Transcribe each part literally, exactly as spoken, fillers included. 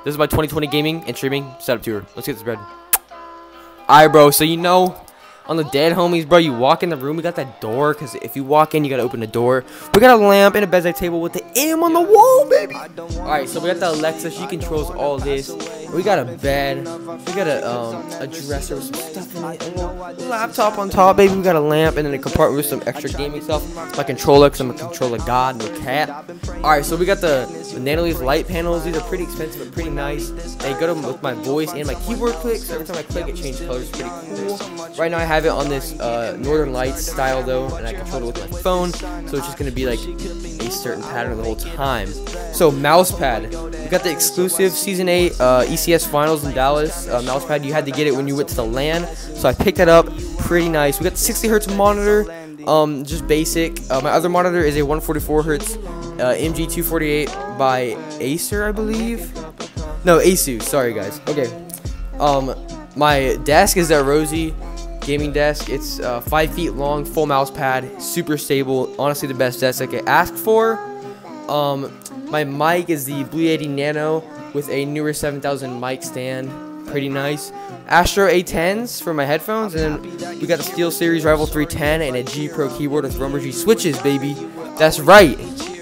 This is my twenty twenty gaming and streaming setup tour. Let's get this bread. Alright, bro. So you know, on the dead homies, bro, you walk in the room. We got that door, because if you walk in, you gotta open the door. We got a lamp and a bedside table with the M on the wall, baby. Alright, so we got the Alexa. She controls all this. We got a bed. We got a um a dresser with some stuff in it. A little laptop on top, baby. We got a lamp and then a compartment with some extra gaming stuff. My controller, because I'm a controller god, no cat. Alright, so we got the, the Nanoleaf light panels. These are pretty expensive but pretty nice. They go to with my voice and my keyboard click. So every time I click, it changes colors. It's pretty cool. Right now I have it on this uh, Northern Lights style though, and I control it with my phone, so it's just gonna be like a certain pattern the whole time. So mouse pad, we got the exclusive season eight uh, E C S finals in Dallas uh, mouse pad. You had to get it when you went to the LAN, so I picked that up. Pretty nice. We got the sixty hertz monitor, um, just basic. Uh, my other monitor is a one forty-four hertz uh, M G two forty-eight by Acer, I believe. No, Asus. Sorry guys. Okay. Um, my desk is that Rosie gaming desk. It's uh, five feet long, full mouse pad, super stable. Honestly, the best desk I could ask for. Um, my mic is the Blue Yeti Nano with a newer seven thousand mic stand. Pretty nice. Astro A tens for my headphones, and then we got the SteelSeries Rival three ten and a G Pro keyboard with Romer G switches, baby. That's right.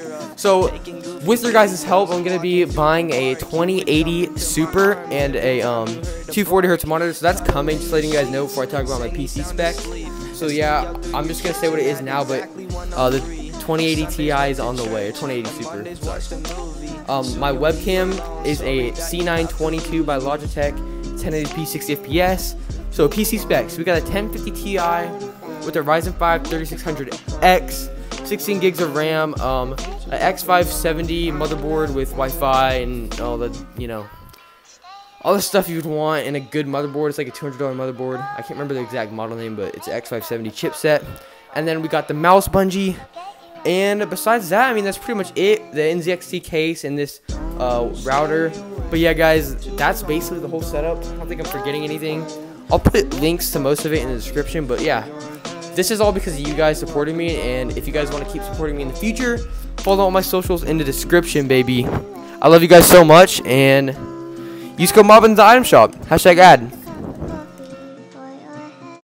So, with your guys' help, I'm gonna be buying a twenty eighty Super and a um, two forty hertz monitor. So that's coming. Just letting you guys know before I talk about my P C spec. So yeah, I'm just gonna say what it is now, but uh, the twenty eighty Ti is on the way, or twenty eighty Super. Sorry. Um, my webcam is a C nine twenty-two by Logitech, ten eighty p, sixty F P S. So P C specs, we got a ten fifty Ti with a Ryzen five thirty-six hundred X. sixteen gigs of RAM, um, an X five seventy motherboard with Wi-Fi and all the, you know, all the stuff you'd want in a good motherboard. It's like a two hundred dollar motherboard. I can't remember the exact model name, but it's an X five seventy chipset. And then we got the mouse bungee. And besides that, I mean, that's pretty much it. The N Z X T case and this uh, router. But yeah, guys, that's basically the whole setup. I don't think I'm forgetting anything. I'll put links to most of it in the description, but yeah. This is all because of you guys supporting me, and if you guys want to keep supporting me in the future, follow all my socials in the description, baby. I love you guys so much, and use code MOB in the item shop. Hashtag ad.